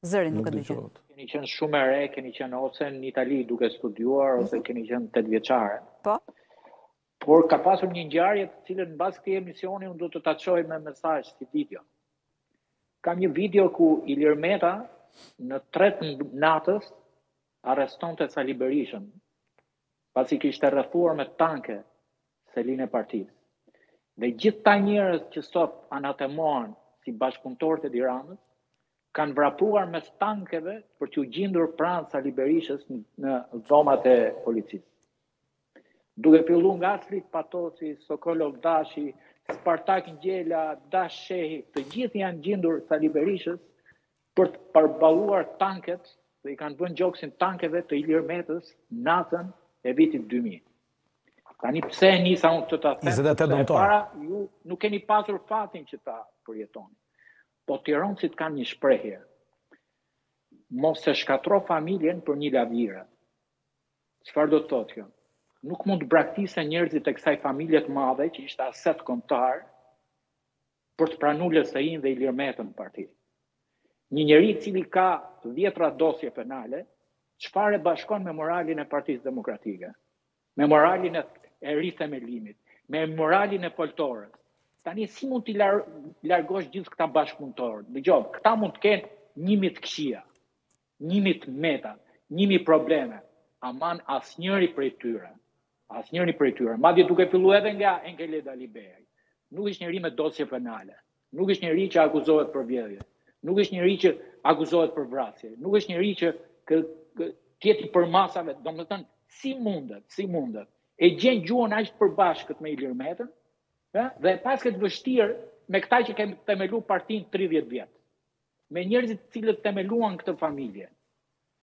Zëri nuk e dëgjoj. Keni qenë shumë e re, keni qenë ose në Itali duke studiuar, ose keni qenë 8 vjeçare. Po? Por ka pasur një ngjarje të cilën mbas këtij emisioni unë do të ta çoj me mesazh si video. Kam një video ku Ilir Meta në 3 natës arrestonte Sali Berishën, pasi kishte rrethuar me tanqe selin e partisë. Dhe gjithë ta njerëz që sot anatemohen si bashkëpunëtorët e Tiranës kanë vrapuar mes tankeve për t'u gjendur pranë Sali Berishës në dhomat e policisë. Duke filluar nga Aslit Patozi, Sokolov Dashi, Spartak Ngjela, Dash Shehi, të gjithë janë gjendur Sali Berishës për të përballuar tanket, dhe i kanë vënë gjoksin tankeve të Ilir Metës natën e vitit 2000. Tani pse nisa unë të ta them? 28 nëntor. Para ju nuk keni pasur fatin që ta përjetoni. Po tiranësit kanë një shprehje. Mos e shkatro familjen për një lavire. Çfarë do të thotë kjo? Nuk mund të braktisë njerëzit e kësaj familje të madhe që ishte aset kombëtar për të pranuar LSI-n dhe Ilir Metën në parti. Një njeri i cili ka 10 dosje penale, çfarë bashkon me moralin e Partisë Demokratike, me moralin e rithemelimit, me moralin e foltorës. Tani si mund t'i largosh gjithë këta bashkëpunëtorë? Dëgjoj, këta mund të kenë 1000 këshia, 1000 meta, 1000 probleme, aman asnjëri prej tyre. Madje duke filluar edhe nga Enkele Dalibej. Nuk është njëri me dosje penale, nuk është njëri që akuzohet për vjedhje, nuk është njëri që akuzohet për vrasje, nuk është njëri që tjeti për masave, domethënë si mundet. E gjen gjuhën aq përbashkët me Ilir Metën, dhe pas këtë vështirë me këta që kemë themelu partinë 30 vjet. Me njerëzit cilët themeluan këtë familje.